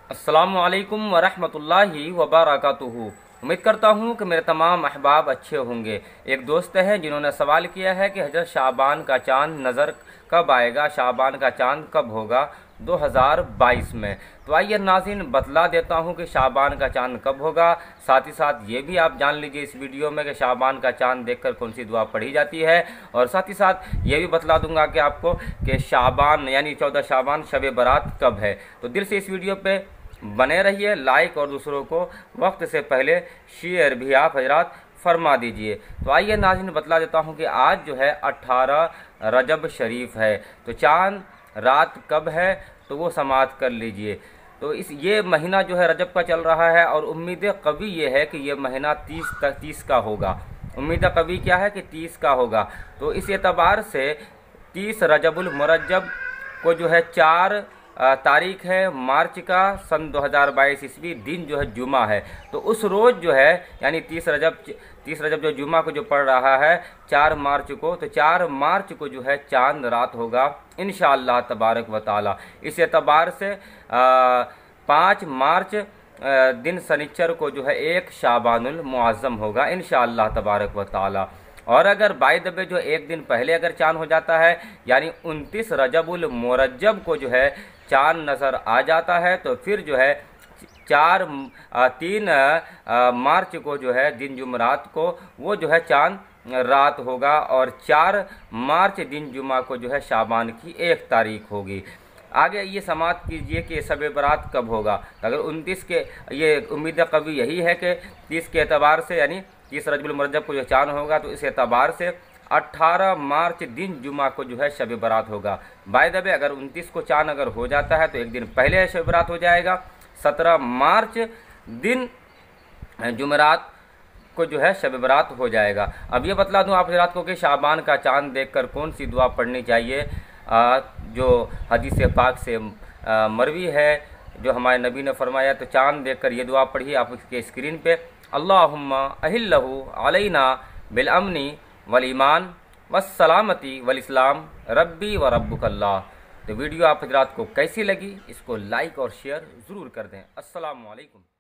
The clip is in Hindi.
अस्सलामुअलैकुम वरहमतुल्लाहि वबरकातुहू। उम्मीद करता हूँ कि मेरे तमाम अहबाब अच्छे होंगे। एक दोस्त है जिन्होंने सवाल किया है कि हज़रत शाबान का चाँद नज़र कब आएगा, शाबान का चाँद कब होगा 2022 में। तो आइए नाज़रीन बतला देता हूँ कि शाबान का चाँद कब होगा। साथ ही साथ ये भी आप जान लीजिए इस वीडियो में कि शाबान का चाँद देखकर कौन सी दुआ पढ़ी जाती है, और साथ ही साथ ये भी बतला दूंगा कि आपको कि शाबान यानी 14 शाबान शब बारात कब है। तो दिल से इस वीडियो पे बने रहिए, लाइक और दूसरों को वक्त से पहले शेयर भी आप हजरात फरमा दीजिए। तो आइए नाज़रीन बतला देता हूँ कि आज जो है 18 रजब शरीफ है, तो चाँद रात कब है तो वो समाअत कर लीजिए। तो ये महीना जो है रजब का चल रहा है और उम्मीद कवी ये है कि ये महीना 30 का होगा। उम्मीद कवी क्या है कि 30 का होगा। तो इस एतबार से 30 रजबुल मुरज्जब को जो है 4 तारीख है मार्च का सन 2022 ईस्वी, दिन जो है जुमा है। तो उस रोज़ जो है यानी 30 रजब जो जुमा को जो पड़ रहा है 4 मार्च को, तो 4 मार्च को जो है चांद रात होगा इंशाअल्लाह तबारक व ताला। इस एतबार से 5 मार्च दिन सनिच्चर को जो है 1 शाबानुल मुअज़्ज़म होगा इंशाअल्लाह तबारक व ताला। और अगर बाय द वे जो एक दिन पहले अगर चाँद हो जाता है यानी 29 रजबुल मुरज्जब को जो है चाँद नज़र आ जाता है, तो फिर जो है 3 मार्च को जो है दिन जुमरात को वो जो है चाँद रात होगा, और 4 मार्च दिन जुमा को जो है शाबान की 1 तारीख होगी। आगे ये समाअत कीजिए कि शब बारात कब होगा। तो अगर 29 के, ये उम्मीद कभी यही है कि 30 के एतबार से यानी 30 रजबुल मुरज्जब को जो चाँद होगा, तो इस एतबार से 18 मार्च दिन जुमा को जो है शब बारात होगा। बाय द वे अगर 29 को चाँद अगर हो जाता है तो एक दिन पहले शब बारात हो जाएगा। 17 मार्च दिन जुमरात को जो है शब बारात हो जाएगा। अब ये बतला दूं आप हज़रात को कि शाबान का चाँद देखकर कौन सी दुआ पढ़नी चाहिए। जो हदीस पाक से मरवी है, जो हमारे नबी ने फरमाया, तो चाँद देखकर ये दुआ पढ़िए आप इसके स्क्रीन पे। अल्लाहुम्मा अहिल्लहु अलैना बिल अमनी वल ईमान वस्सलामती वल इस्लाम रब्बी व रब्बुकल्लाह। तो वीडियो आप हज़रात को कैसी लगी इसको लाइक और शेयर ज़रूर कर दें। अस्सलामु अलैकुम।